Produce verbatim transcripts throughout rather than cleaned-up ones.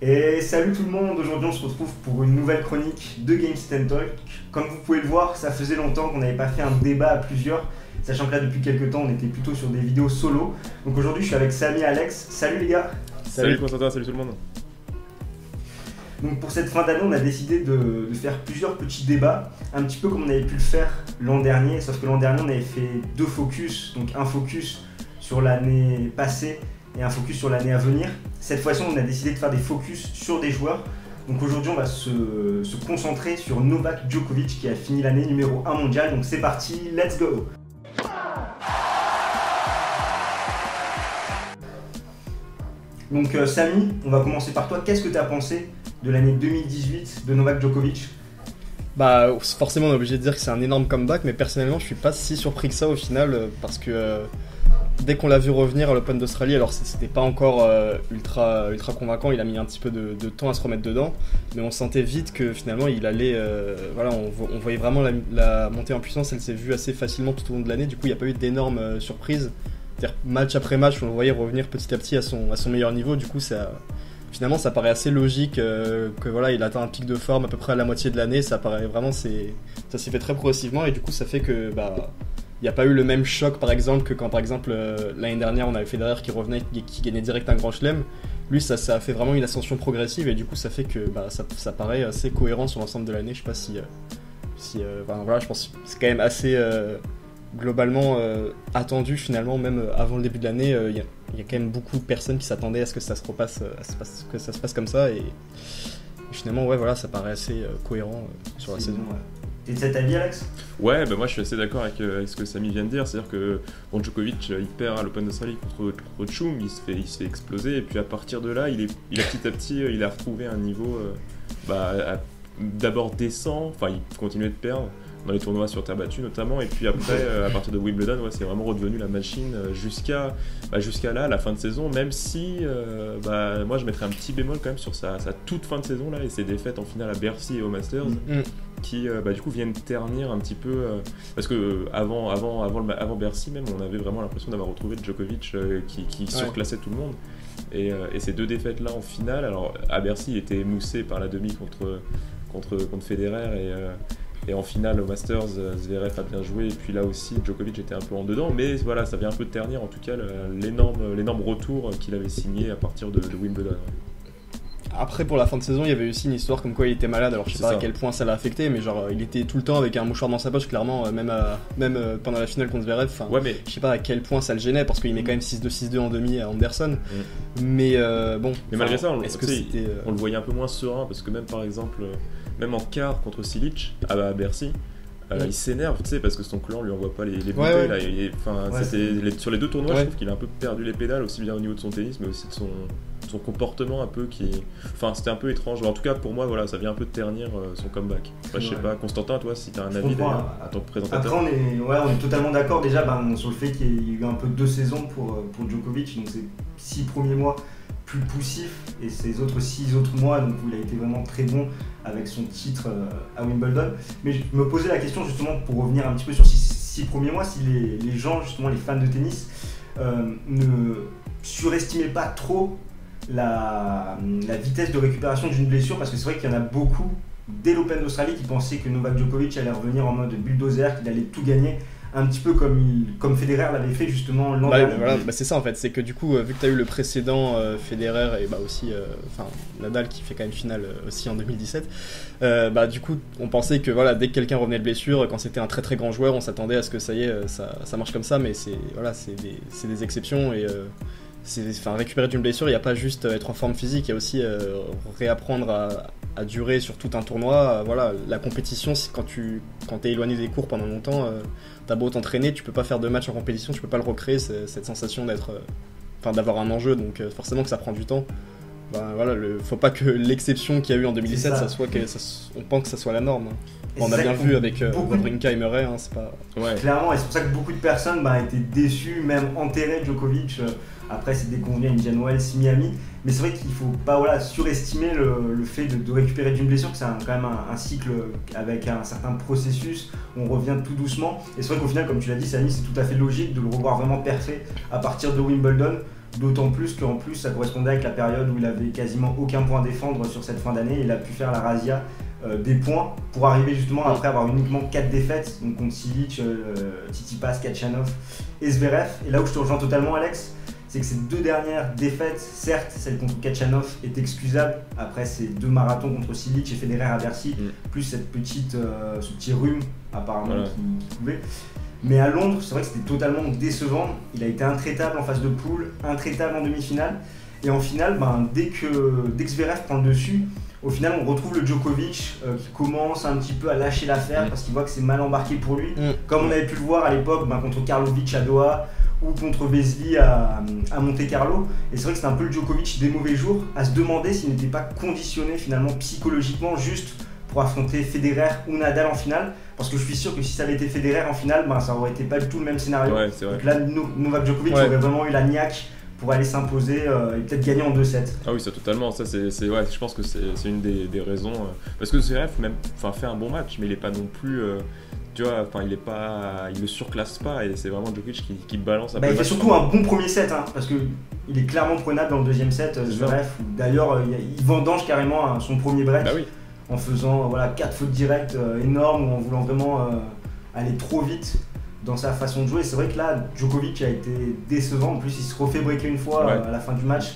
Et salut tout le monde, aujourd'hui on se retrouve pour une nouvelle chronique de Game Sit and Talk. Comme vous pouvez le voir, ça faisait longtemps qu'on n'avait pas fait un débat à plusieurs, sachant que là depuis quelques temps on était plutôt sur des vidéos solo. Donc aujourd'hui je suis avec Samy et Alex. Salut les gars. Salut, salut Constantin, salut tout le monde. Donc pour cette fin d'année on a décidé de, de faire plusieurs petits débats, un petit peu comme on avait pu le faire l'an dernier, sauf que l'an dernier on avait fait deux focus, donc un focus sur l'année passée et un focus sur l'année à venir. Cette fois-ci, on a décidé de faire des focus sur des joueurs. Donc aujourd'hui, on va se, se concentrer sur Novak Djokovic qui a fini l'année numéro un mondial. Donc c'est parti, let's go! Donc euh, Samy, on va commencer par toi. Qu'est-ce que tu as pensé de l'année deux mille dix-huit de Novak Djokovic? Bah forcément, on est obligé de dire que c'est un énorme comeback, mais personnellement, je suis pas si surpris que ça au final, parce que euh, dès qu'on l'a vu revenir à l'Open d'Australie, alors c'était pas encore euh, ultra, ultra convaincant, il a mis un petit peu de, de temps à se remettre dedans, mais on sentait vite que finalement il allait, euh, voilà, on, on voyait vraiment la, la montée en puissance, elle s'est vue assez facilement tout au long de l'année, du coup il n'y a pas eu d'énormes euh, surprises, c'est-à-dire match après match, on le voyait revenir petit à petit à son, à son meilleur niveau, du coup ça... Finalement, ça paraît assez logique euh, que voilà, il atteint un pic de forme à peu près à la moitié de l'année. Ça paraît vraiment, c'est, ça s'est fait très progressivement et du coup, ça fait que bah, il n'y a pas eu le même choc, par exemple, que quand par exemple euh, l'année dernière, on avait Federer qui revenait, qui, qui gagnait direct un grand chelem. Lui, ça, ça a fait vraiment une ascension progressive et du coup, ça fait que bah, ça, ça paraît assez cohérent sur l'ensemble de l'année. Je sais pas si, euh, si, euh, enfin, voilà, je pense que c'est quand même assez euh, globalement euh, attendu finalement, même avant le début de l'année. Euh, y a, Il y a quand même beaucoup de personnes qui s'attendaient à ce que ça se repasse, à ce que ça se passe comme ça, et, et finalement, ouais, voilà, ça paraît assez euh, cohérent euh, sur la C'est saison. bon, ouais. T'es de cet avis, Alex? Ouais, bah moi je suis assez d'accord avec, euh, avec ce que Samy vient de dire, c'est-à-dire que bon, Djokovic il perd à l'Open d'Australie contre, contre Chum, il se, fait, il se fait exploser, et puis à partir de là, il, est, il a petit à petit il a retrouvé un niveau euh, bah, à, d'abord décent, enfin il continuait de perdre dans les tournois sur terre battue notamment, et puis après euh, à partir de Wimbledon, ouais, c'est vraiment redevenu la machine euh, jusqu'à, bah, jusqu'à là, la fin de saison, même si euh, bah, moi je mettrais un petit bémol quand même sur sa, sa toute fin de saison là, et ses défaites en finale à Bercy et au Masters, mm-hmm. qui euh, bah, du coup viennent ternir un petit peu, euh, parce que euh, avant, avant, avant, le, avant Bercy même, on avait vraiment l'impression d'avoir retrouvé Djokovic euh, qui, qui ouais. surclassait tout le monde, et, euh, et ces deux défaites là en finale, alors à Bercy il était émoussé par la demi contre, contre, contre Federer, et euh, Et en finale au Masters, Zverev a bien joué, et puis là aussi Djokovic était un peu en dedans, mais voilà, ça vient un peu de ternir en tout cas l'énorme, l'énorme retour qu'il avait signé à partir de, de Wimbledon. Après, pour la fin de saison, il y avait aussi une histoire comme quoi il était malade, alors je sais c'est pas ça. à quel point ça l'a affecté, mais genre il était tout le temps avec un mouchoir dans sa poche, clairement, même, à, même pendant la finale contre Zverev, enfin, ouais, mais... je sais pas à quel point ça le gênait, parce qu'il met quand même six deux six deux en demi à Anderson, mm. mais euh, bon... Mais malgré ça, on, est-ce que euh... on le voyait un peu moins serein, parce que même par exemple, même en quart contre Silic, à, à Bercy, Euh, ouais. il s'énerve, tu sais, parce que son clan lui envoie pas les, les bouteilles. Ouais, ouais. Là, il, enfin, ouais, c'était les, sur les deux tournois, ouais. je trouve qu'il a un peu perdu les pédales, aussi bien au niveau de son tennis, mais aussi de son, son comportement un peu qui, enfin, c'était un peu étrange. En tout cas, pour moi, voilà, ça vient un peu de ternir euh, son comeback. Enfin, je sais pas, Constantin, toi, si t'as un avis d'ailleurs, en tant que présentateur. Après, on est, ouais, on est totalement d'accord déjà ben, sur le fait qu'il y a eu un peu deux saisons pour pour Djokovic, donc ces six premiers mois plus poussif et ses autres six autres mois donc où il a été vraiment très bon avec son titre à Wimbledon. Mais je me posais la question justement pour revenir un petit peu sur ces six premiers mois, si les, les gens, justement les fans de tennis, euh, ne surestimaient pas trop la, la vitesse de récupération d'une blessure, parce que c'est vrai qu'il y en a beaucoup dès l'Open d'Australie qui pensaient que Novak Djokovic allait revenir en mode bulldozer, qu'il allait tout gagner, un petit peu comme, il, comme Federer l'avait fait justement l'an bah, dernier. Voilà, bah c'est ça en fait, c'est que du coup, vu que tu as eu le précédent euh, Federer et bah aussi euh, Nadal qui fait quand même finale euh, aussi en deux mille dix-sept, euh, bah du coup on pensait que voilà, dès que quelqu'un revenait de blessure, quand c'était un très très grand joueur, on s'attendait à ce que ça y est, ça, ça marche comme ça, mais c'est, voilà, c'est, des, c'est des exceptions et euh, c'est, enfin, récupérer d'une blessure, il n'y a pas juste être en forme physique, il y a aussi euh, réapprendre à, à durer sur tout un tournoi. Euh, voilà, la compétition, quand tu quand t'es éloigné des cours pendant longtemps, euh, t'as beau t'entraîner, tu peux pas faire de match en compétition, tu peux pas le recréer, cette sensation d'être, euh, enfin, d'avoir un enjeu, donc euh, forcément que ça prend du temps. Ben, voilà, le, faut pas que l'exception qu'il y a eu en deux mille dix-sept, ça. Ça soit que, ça, on pense que ça soit la norme. Hein. Bon, on a bien vu avec euh, Wawrinka et Murray, hein, c'est pas... Ouais. Clairement, et c'est pour ça que beaucoup de personnes bah, étaient déçues, même enterré Djokovic euh, après ses déconvenues à Indian Wells, Miami. Mais c'est vrai qu'il ne faut pas voilà, surestimer le, le fait de, de récupérer d'une blessure, que c'est un, quand même un, un cycle avec un certain processus, on revient tout doucement. Et c'est vrai qu'au final, comme tu l'as dit, Samy, c'est tout à fait logique de le revoir vraiment parfait à partir de Wimbledon. D'autant plus qu'en plus ça correspondait avec la période où il avait quasiment aucun point à défendre sur cette fin d'année. Il a pu faire la razzia euh, des points pour arriver justement après avoir uniquement quatre défaites, donc contre Silic, euh, Tsitsipas, Khachanov et Zverev. Et là où je te rejoins totalement Alex, c'est que ces deux dernières défaites, certes celle contre Khachanov est excusable après ces deux marathons contre Silic et Federer à Bercy, mm. plus cette petite, euh, ce petit rhume apparemment voilà. qui, qui pouvait. Mais à Londres, c'est vrai que c'était totalement décevant. Il a été intraitable en phase de poule, intraitable en demi-finale. Et en finale, ben, dès, que, dès que Zverev prend le dessus, au final, on retrouve le Djokovic euh, qui commence un petit peu à lâcher l'affaire mmh. parce qu'il voit que c'est mal embarqué pour lui. Mmh. Comme on avait pu le voir à l'époque ben, contre Karlovic à Doha ou contre Vesely à, à Monte-Carlo. Et c'est vrai que c'était un peu le Djokovic des mauvais jours, à se demander s'il n'était pas conditionné finalement psychologiquement juste pour affronter Federer ou Nadal en finale, parce que je suis sûr que si ça avait été Federer en finale, ben, ça aurait été pas du tout le même scénario. Ouais, c'est vrai. Donc là, Novak Djokovic ouais. aurait vraiment eu la niaque pour aller s'imposer euh, et peut-être gagner en deux sept. Ah oui, ça totalement. Ça, c'est, c'est, ouais, je pense que c'est, c'est une des, des raisons. Euh, parce que Zverev même, fait un bon match, mais il est pas non plus. Euh, tu vois, enfin, il est pas, il le surclasse pas, et c'est vraiment Djokovic qui, qui balance un bah, peu. Il fait surtout un bon premier set, hein, parce que il est clairement prenable dans le deuxième set. Zverev, d'ailleurs, il vendange carrément son premier break. Bah oui. En faisant voilà, quatre fautes directes euh, énormes ou en voulant vraiment euh, aller trop vite dans sa façon de jouer. Et c'est vrai que là, Djokovic a été décevant. En plus, il se refait breaker une fois ouais. euh, à la fin du match.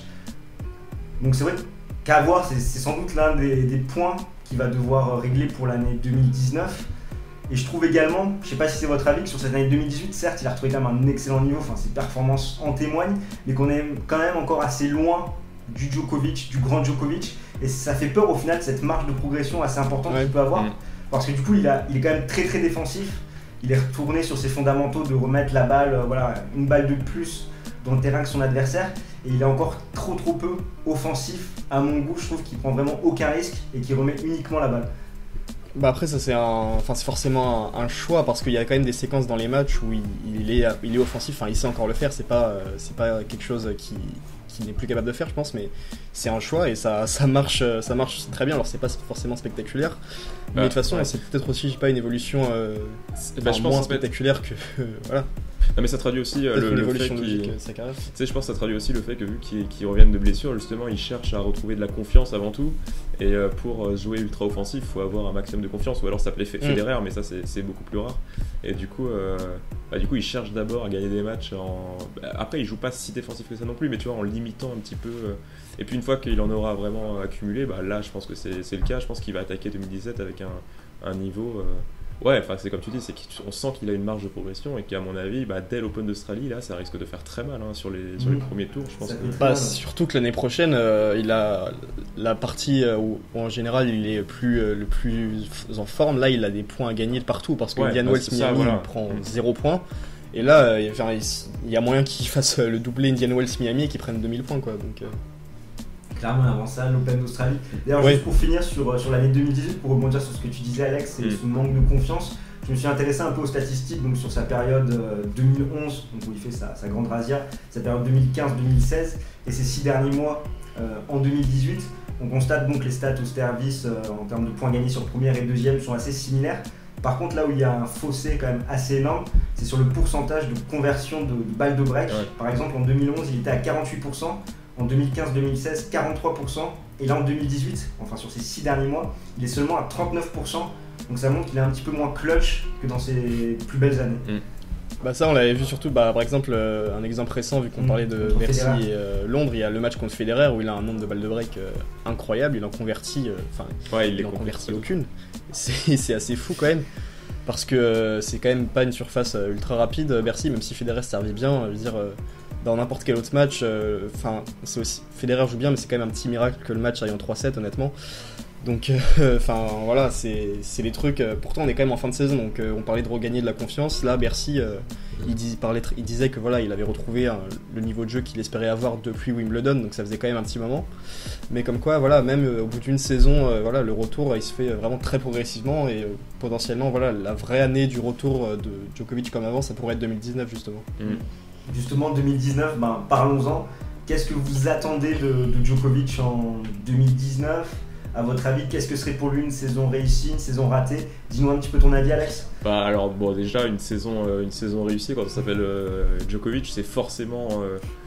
Donc c'est vrai qu'à voir, c'est, c'est sans doute l'un des, des points qu'il va devoir régler pour l'année deux mille dix-neuf. Et je trouve également, je ne sais pas si c'est votre avis, que sur cette année deux mille dix-huit, certes, il a retrouvé quand même un excellent niveau, enfin ses performances en témoignent, mais qu'on est quand même encore assez loin du Djokovic, du grand Djokovic, et ça fait peur au final de cette marge de progression assez importante ouais. qu'il peut avoir, mmh. parce que du coup il, a, il est quand même très très défensif, il est retourné sur ses fondamentaux de remettre la balle, euh, voilà, une balle de plus dans le terrain que son adversaire, et il est encore trop trop peu offensif à mon goût. Je trouve qu'il prend vraiment aucun risque et qu'il remet uniquement la balle. Bah après ça c'est un, enfin c'est forcément un, un choix, parce qu'il y a quand même des séquences dans les matchs où il, il est, il est offensif, enfin il sait encore le faire, c'est pas, c'est pas quelque chose qui qui n'est plus capable de faire, je pense, mais c'est un choix et ça, ça marche, ça marche très bien. Alors c'est pas forcément spectaculaire, mais bah, de toute façon ouais. c'est peut-être aussi pas une évolution euh, bah, je moins pense spectaculaire que euh, voilà. Non mais ça traduit aussi euh, le, le fait qu'il, tu sais, je pense que ça traduit aussi le fait que vu qu'il, qu'il revienne de blessure, justement, il cherche à retrouver de la confiance avant tout. Et euh, pour jouer ultra offensif, il faut avoir un maximum de confiance. Ou alors ça s'appelait Federer, mm. mais ça c'est, c'est beaucoup plus rare. Et du coup, euh, bah, du coup, il cherche d'abord à gagner des matchs. En... Après, il joue pas si défensif que ça non plus, mais tu vois, en limitant un petit peu. Euh... Et puis une fois qu'il en aura vraiment accumulé, bah là, je pense que c'est, c'est le cas. Je pense qu'il va attaquer deux mille dix-sept avec un, un niveau. Euh... Ouais, enfin c'est comme tu dis, c'est qu'on sent qu'il a une marge de progression et qu'à mon avis, bah, dès l'Open d'Australie, là, ça risque de faire très mal hein, sur, les, sur les premiers tours. Je pense que... bah, surtout que l'année prochaine, euh, il a la partie euh, où, où en général il est plus, euh, le plus en forme. Là, il a des points à gagner de partout parce que ouais, Indian bah, Wells Miami ça, voilà. il prend zéro points. Et là, euh, enfin, il y a moyen qu'il fasse le doublé Indian Wells Miami et qu'il prenne deux mille points, quoi. Donc, euh... clairement avant ça, l'Open d'Australie. D'ailleurs, oui. juste pour finir sur, sur l'année deux mille dix-huit, pour rebondir sur ce que tu disais Alex, c'est mm. ce manque de confiance. Je me suis intéressé un peu aux statistiques, donc sur sa période euh, deux mille onze, donc où il fait sa, sa grande razzia, sa période deux mille quinze deux mille seize et ses six derniers mois euh, en deux mille dix-huit. On constate donc les stats au service euh, en termes de points gagnés sur première et deuxième sont assez similaires. Par contre, là où il y a un fossé quand même assez énorme, c'est sur le pourcentage de conversion de, de balles de break. Ouais. Par exemple, en deux mille onze, il était à quarante-huit pour cent. En deux mille quinze deux mille seize, quarante-trois pour cent. Et là, en deux mille dix-huit, enfin sur ces six derniers mois, il est seulement à trente-neuf pour cent. Donc ça montre qu'il est un petit peu moins clutch que dans ses plus belles années. Mm. Bah ça, on l'avait vu surtout, bah, par exemple, euh, un exemple récent, vu qu'on mmh, parlait de Bercy et euh, Londres, il y a le match contre Federer où il a un nombre de balles de break euh, incroyable. Il en convertit, enfin, euh, ouais, il, il en convertit aucune. C'est, c'est assez fou quand même. Parce que euh, c'est quand même pas une surface euh, ultra rapide, Bercy, même si Federer servait bien, je veux dire... Euh, dans n'importe quel autre match, enfin, euh, c'est aussi Federer joue bien, mais c'est quand même un petit miracle que le match aille en trois sept, honnêtement. Donc, enfin, euh, voilà, c'est, c'est les trucs. Euh, pourtant, on est quand même en fin de saison, donc euh, on parlait de regagner de la confiance. Là, Bercy, euh, il, dis, parlait, il disait que voilà, il avait retrouvé hein, le niveau de jeu qu'il espérait avoir depuis Wimbledon, donc ça faisait quand même un petit moment. Mais comme quoi, voilà, même euh, au bout d'une saison, euh, voilà, le retour, il se fait vraiment très progressivement et euh, potentiellement, voilà, la vraie année du retour de Djokovic comme avant, ça pourrait être deux mille dix-neuf justement. Mmh. Justement, deux mille dix-neuf, ben, parlons-en. Qu'est-ce que vous attendez de, de Djokovic en deux mille dix-neuf ? À votre avis, qu'est-ce que serait pour lui une saison réussie, une saison ratée ? Dis-nous un petit peu ton avis, Alex. Bah alors bon, déjà une saison, euh, une saison réussie quand on s'appelle euh, Djokovic, c'est forcément euh,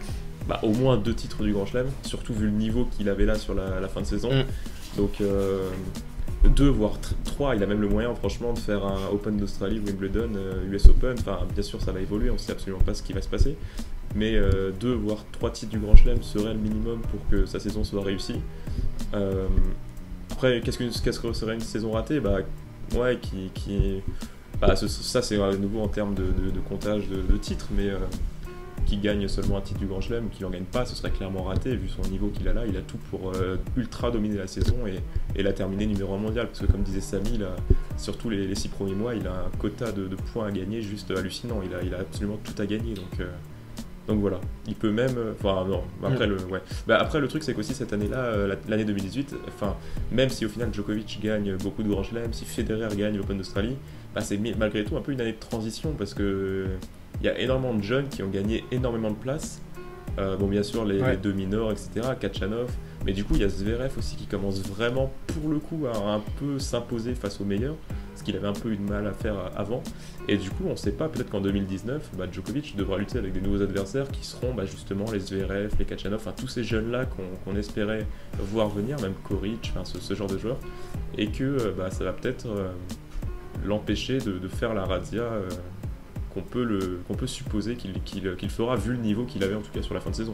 bah, au moins deux titres du Grand Chelem, surtout vu le niveau qu'il avait là sur la, la fin de saison. Mm. Donc euh, deux voire t- trois, il a même le moyen franchement de faire un Open d'Australie, Wimbledon, euh, U S Open. Enfin, bien sûr, ça va évoluer, on sait absolument pas ce qui va se passer. Mais euh, deux voire trois titres du Grand Chelem serait le minimum pour que sa saison soit réussie. Euh, après, qu'est-ce, que, qu'est-ce que serait une saison ratée? Bah, ouais, qui, qui, bah, ce, ça c'est à nouveau en termes de, de, de comptage de, de titres, mais euh, qui gagne seulement un titre du Grand Chelem, qui n'en gagne pas, ce serait clairement raté vu son niveau qu'il a là. Il a tout pour euh, ultra dominer la saison et, et la terminer numéro un mondial, parce que comme disait Samy, là, surtout les, les six premiers mois, il a un quota de, de points à gagner juste hallucinant. Il a, il a absolument tout à gagner, donc. Euh, Donc voilà, il peut même. Enfin, non, après, mmh. le, ouais. bah, après le truc, c'est qu'aussi cette année-là, euh, l'année deux mille dix-huit, enfin, même si au final Djokovic gagne beaucoup de Grands Chelems, si Federer gagne l'Open d'Australie, bah, c'est malgré tout un peu une année de transition parce que il y a énormément de jeunes qui ont gagné énormément de places. Euh, bon, bien sûr, les, ouais. les deux minors, et cetera, Kachanov, mais du coup, il y a Zverev aussi qui commence vraiment, pour le coup, à un peu s'imposer face aux meilleurs, ce qu'il avait un peu eu de mal à faire avant. Et du coup, on ne sait pas, peut-être qu'en deux mille dix-neuf, bah, Djokovic devra lutter avec des nouveaux adversaires qui seront bah, justement les Zverev, les Kachanov, enfin tous ces jeunes-là qu'on, qu'on espérait voir venir, même Koric, enfin, ce, ce genre de joueurs, et que bah, ça va peut-être euh, l'empêcher de, de faire la razzia euh, qu'on peut, le, qu'on peut supposer qu'il, qu'il, qu'il fera, vu le niveau qu'il avait en tout cas sur la fin de saison.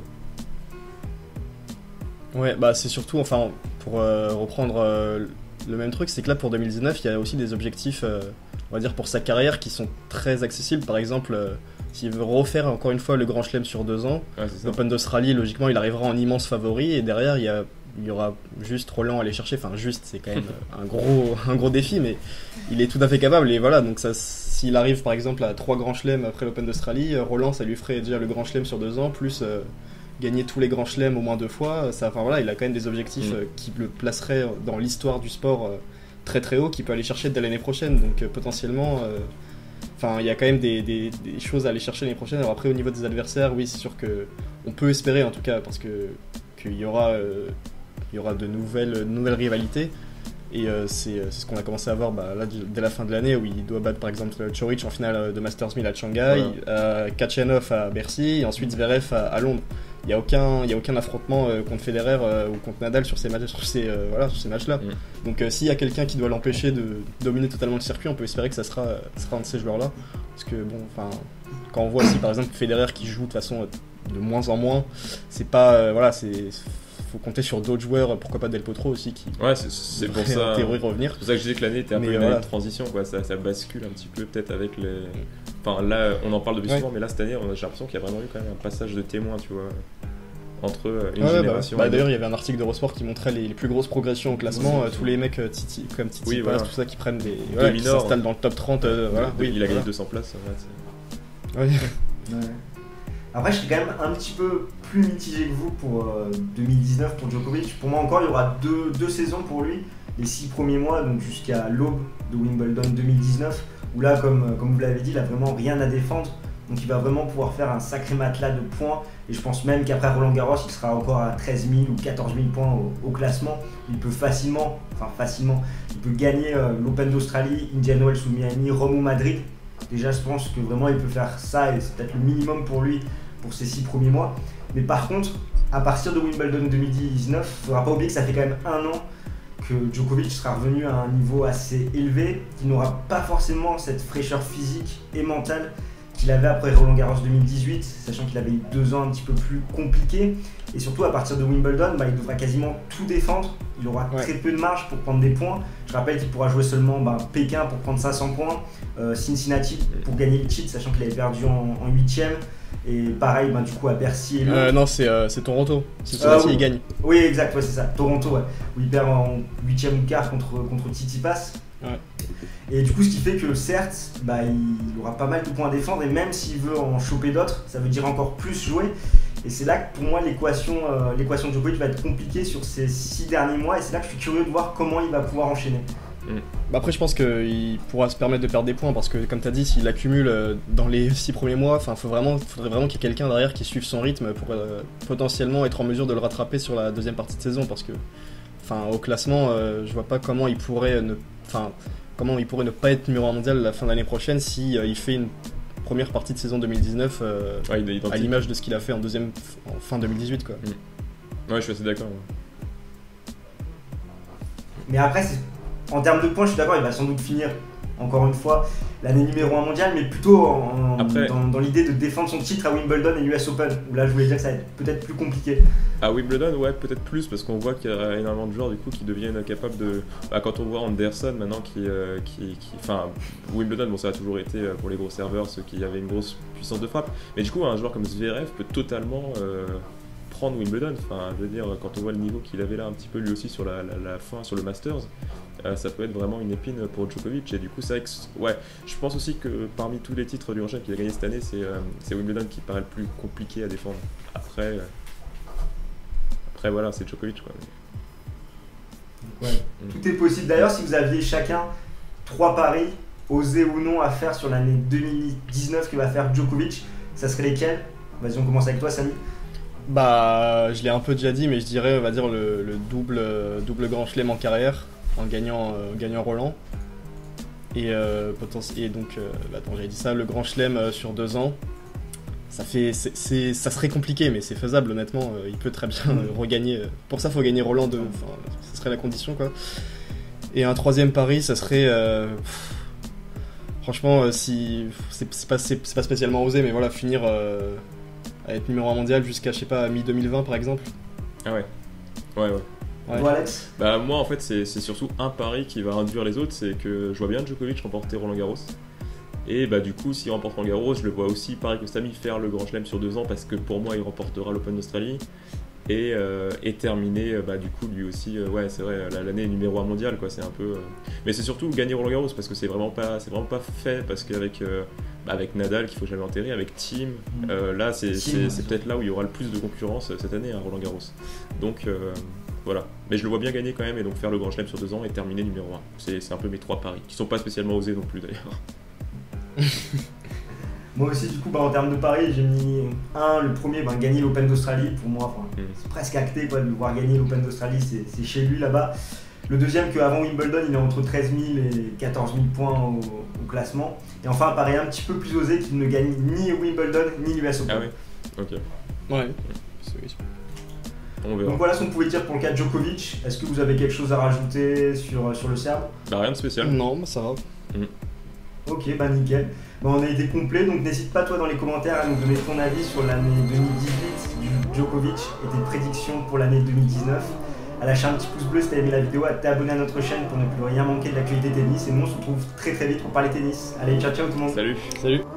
Ouais, bah c'est surtout, enfin, pour euh, reprendre euh, le même truc, c'est que là pour deux mille dix-neuf, il y a aussi des objectifs, euh, on va dire, pour sa carrière qui sont très accessibles. Par exemple, euh, s'il veut refaire encore une fois le Grand Chelem sur deux ans, ouais, l'Open d'Australie, logiquement, il arrivera en immense favori, et derrière, il y a il y aura juste Roland à aller chercher, enfin juste, c'est quand même un gros, un gros défi, mais il est tout à fait capable, et voilà, donc ça, s'il arrive par exemple à trois grands chelems après l'Open d'Australie, Roland ça lui ferait déjà le grand chelem sur deux ans, plus euh, gagner tous les grands chelems au moins deux fois, ça, enfin voilà, il a quand même des objectifs mmh. euh, qui le placeraient dans l'histoire du sport euh, très très haut, qu'il peut aller chercher dès l'année prochaine, donc euh, potentiellement, enfin euh, il y a quand même des, des, des choses à aller chercher l'année prochaine. Alors après au niveau des adversaires, oui c'est sûr que on peut espérer en tout cas, parce que qu'il y aura euh, il y aura de nouvelles, de nouvelles rivalités, et euh, c'est, c'est ce qu'on a commencé à voir bah, là, dès la fin de l'année, où il doit battre par exemple Coric en finale de Masters mille à Shanghai, ouais. euh, Kachanov à Bercy, et ensuite Zverev à, à Londres. Il n'y a aucun, il y a aucun affrontement euh, contre Federer euh, ou contre Nadal sur ces, matchs, sur ces, euh, voilà, sur ces matchs-là. Mm. Donc euh, s'il y a quelqu'un qui doit l'empêcher de dominer totalement le circuit, on peut espérer que ça sera, ça sera un de ces joueurs-là. Parce que bon, enfin, quand on voit aussi par exemple Federer qui joue de façon de moins en moins, c'est pas, euh, voilà, c'est faut compter sur d'autres joueurs, pourquoi pas Del Potro aussi, qui ouais, c'est, c'est pour ça, en théorie revenir. C'est pour ça que je disais que l'année était un mais peu une voilà. année de transition, quoi. Ça, ça bascule un petit peu peut-être avec les... Enfin là, on en parle depuis ouais. souvent, mais là cette année, on a, j'ai l'impression qu'il y a vraiment eu quand même un passage de témoin, tu vois, entre une ouais, génération... Bah, bah, d'ailleurs, il y avait un article d'Eurosport qui montrait les, les plus grosses progressions au classement, oui, euh, tous les mecs euh, titi, comme Titi oui, voilà. tout ça, qui prennent des... Ouais, qui s'installent dans le top trente, euh, voilà. Oui, il a gagné voilà. deux cents places, ouais, oui. ouais. Après, je suis quand même un petit peu plus mitigé que vous pour euh, deux mille dix-neuf pour Djokovic. Pour moi encore, il y aura deux, deux saisons pour lui, les six premiers mois, donc jusqu'à l'aube de Wimbledon deux mille dix-neuf, où là, comme, comme vous l'avez dit, il n'a vraiment rien à défendre. Donc il va vraiment pouvoir faire un sacré matelas de points. Et je pense même qu'après Roland Garros, il sera encore à treize mille ou quatorze mille points au, au classement. Il peut facilement, enfin facilement, il peut gagner euh, l'Open d'Australie, Indian Wells ou Miami, Rome ou Madrid. Déjà, je pense que vraiment il peut faire ça, et c'est peut-être le minimum pour lui pour ces six premiers mois. Mais par contre, à partir de Wimbledon deux mille dix-neuf, il ne faudra pas oublier que ça fait quand même un an que Djokovic sera revenu à un niveau assez élevé, qu'il n'aura pas forcément cette fraîcheur physique et mentale qu'il avait après Roland Garros deux mille dix-huit, sachant qu'il avait eu deux ans un petit peu plus compliqués. Et surtout, à partir de Wimbledon, bah, il devra quasiment tout défendre. Il aura ouais. très peu de marge pour prendre des points. Je rappelle qu'il pourra jouer seulement bah, Pékin pour prendre cinq cents points, euh, Cincinnati pour gagner le titre, sachant qu'il avait perdu en huitième. Et pareil, bah, du coup, à Bercy et Londres. Euh, non, c'est, euh, c'est Toronto. Cincinnati, euh, il gagne. Oui, exact, ouais, c'est ça. Toronto, ouais, où il perd en huitième ou quart contre, contre Tsitsipas. Ouais. Et du coup, ce qui fait que certes, bah, il aura pas mal de points à défendre, et même s'il veut en choper d'autres, ça veut dire encore plus jouer. Et c'est là que pour moi, l'équation, euh, l'équation de Djokovic va être compliquée sur ces six derniers mois, et c'est là que je suis curieux de voir comment il va pouvoir enchaîner. Mmh. Bah après, je pense qu'il pourra se permettre de perdre des points, parce que comme tu as dit, s'il accumule dans les six premiers mois, il faudrait vraiment qu'il y ait quelqu'un derrière qui suive son rythme pour euh, potentiellement être en mesure de le rattraper sur la deuxième partie de saison, parce que au classement, euh, je vois pas comment il pourrait ne, comment il pourrait ne pas être numéro un mondial la fin de l'année prochaine si euh, il fait une première partie de saison deux mille dix-neuf euh, Ouais, il est identique. à l'image de ce qu'il a fait en deuxième en fin deux mille dix-huit quoi. Ouais, je suis assez d'accord. Ouais. Mais après, c'est- en termes de points, je suis d'accord, il va sans doute finir, encore une fois, l'année numéro un mondial, mais plutôt en- Après- dans, dans l'idée de défendre son titre à Wimbledon et l'U S Open, où là je voulais dire que ça va être peut-être plus compliqué. À Wimbledon, ouais, peut-être plus, parce qu'on voit qu'il y a énormément de joueurs du coup qui deviennent capables de. Bah, quand on voit Anderson maintenant qui. euh, qui, qui... Enfin, Wimbledon, bon, ça a toujours été euh, pour les gros serveurs, ceux qui avaient une grosse puissance de frappe, mais du coup, un joueur comme Zverev peut totalement. Euh, prendre Wimbledon, enfin je veux dire quand on voit le niveau qu'il avait là un petit peu lui aussi sur la, la, la fin sur le Masters, euh, ça peut être vraiment une épine pour Djokovic et du coup c'est vrai que ouais, je pense aussi que parmi tous les titres du Grand Chelem qu'il a gagné cette année c'est euh, c'est Wimbledon qui paraît le plus compliqué à défendre. Après euh, après voilà c'est Djokovic quoi. Ouais. Mm. Tout est possible. D'ailleurs si vous aviez chacun trois paris osés ou non à faire sur l'année deux mille dix-neuf que va faire Djokovic, ça serait lesquels? Vas-y on commence avec toi Samy. Bah, je l'ai un peu déjà dit, mais je dirais, on va dire, le, le double, euh, double Grand Chelem en carrière, en gagnant, euh, gagnant Roland. Et, euh, poten- et donc, euh, bah, attends, j'avais dit ça, le Grand Chelem euh, sur deux ans. Ça, fait, c'est, c'est, ça serait compliqué, mais c'est faisable, honnêtement. Euh, il peut très bien euh, regagner. Pour ça, il faut gagner Roland deux. Enfin, ce serait la condition, quoi. Et un troisième pari, ça serait. Euh, pff, franchement, euh, si. C'est, c'est, pas, c'est, c'est pas spécialement osé, mais voilà, finir. Euh, à être numéro un mondial jusqu'à, je sais pas, mi deux mille vingt par exemple. Ah ouais. Ouais, ouais. Ouais. Toi, Alex? Bah, moi, en fait, c'est, c'est surtout un pari qui va induire les autres, c'est que je vois bien Djokovic remporter Roland Garros. Et bah, du coup, s'il remporte Roland Garros, je le vois aussi, pareil que Samy, faire le Grand Chelem sur deux ans, parce que pour moi, il remportera l'Open d'Australie. Et, euh, et terminer, euh, bah, du coup, lui aussi, euh, ouais, c'est vrai, l'année numéro un mondial, quoi, c'est un peu. Euh... Mais c'est surtout gagner Roland Garros, parce que c'est vraiment pas, c'est vraiment pas fait, parce qu'avec euh, bah, avec Nadal, qu'il faut jamais enterrer, avec Thiem, euh, là, c'est, c'est, c'est peut-être là où il y aura le plus de concurrence cette année à Roland Garros. Donc, euh, voilà. Mais je le vois bien gagner quand même, et donc faire le Grand Chelem sur deux ans et terminer numéro un. C'est, c'est un peu mes trois paris, qui sont pas spécialement osés non plus d'ailleurs. Moi aussi, du coup, bah, en termes de paris, j'ai mis un, le premier, bah, gagner l'Open d'Australie. Pour moi, mm. c'est presque acté quoi, de le voir gagner l'Open d'Australie, c'est, c'est chez lui là-bas. Le deuxième, qu'avant Wimbledon, il est entre treize mille et quatorze mille points au, au classement. Et enfin, un pari un petit peu plus osé, qu'il ne gagne ni Wimbledon ni l'U S Open. Ah ouais. Ok. Ouais. On verra. Donc voilà ce qu'on pouvait dire pour le cas de Djokovic. Est-ce que vous avez quelque chose à rajouter sur, sur le Serbe? Bah rien de spécial. Non, bah ça va. Mm. Ok, bah nickel. Bah, on a été complet, donc n'hésite pas toi dans les commentaires à nous donner ton avis sur l'année deux mille dix-huit du Djokovic et tes prédictions pour l'année deux mille dix-neuf. À lâcher un petit pouce bleu si t'as aimé la vidéo, à t'abonner à notre chaîne pour ne plus rien manquer de l'actualité tennis. Et nous on se retrouve très très vite pour parler tennis. Allez, ciao ciao tout le monde. Salut. Salut.